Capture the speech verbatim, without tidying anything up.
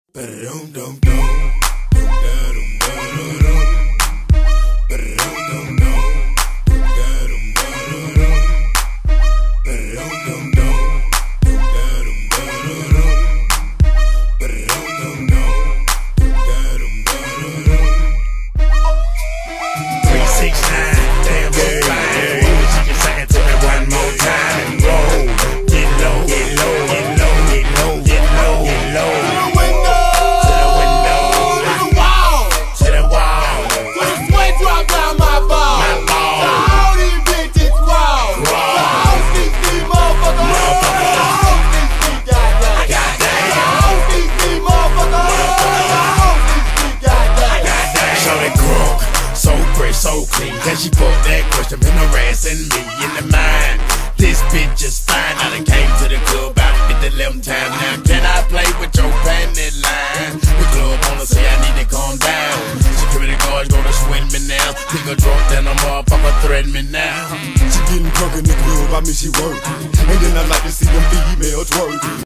So clean, can she put that question been harassing me in the mind? This bitch is fine. I done came to the club about fifty eleven times. Now can I play with your panty line? The club wanna say I need to calm down. Security guards gonna swing me now. Think a drunk, then a motherfucker threaten me now. She getting drunk in the club, I mean she work. And then I like to see them females work.